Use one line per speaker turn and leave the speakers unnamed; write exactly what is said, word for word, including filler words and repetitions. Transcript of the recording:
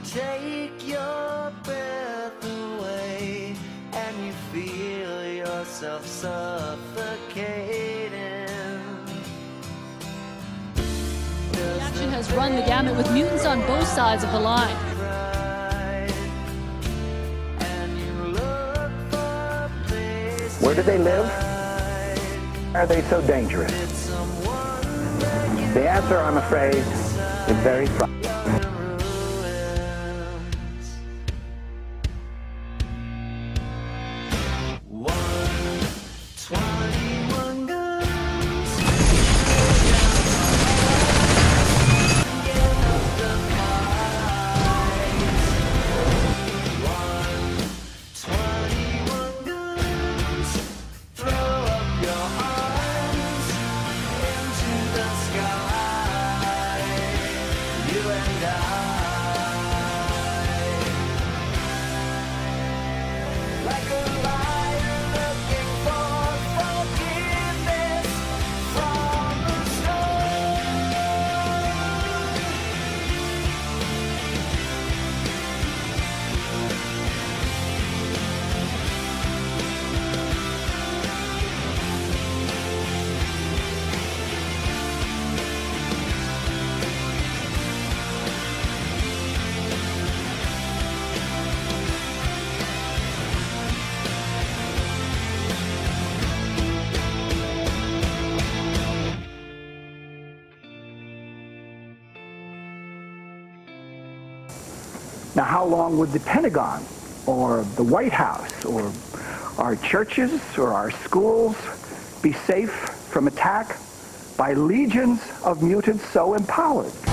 take your breath away and you feel yourself suffocating.
The action has run the gamut with mutants on both sides of the line.
Where do they live? Are they so dangerous? The answer, I'm afraid, is very frightening. Now, how long would the Pentagon or the White House or our churches or our schools be safe from attack by legions of mutants so empowered?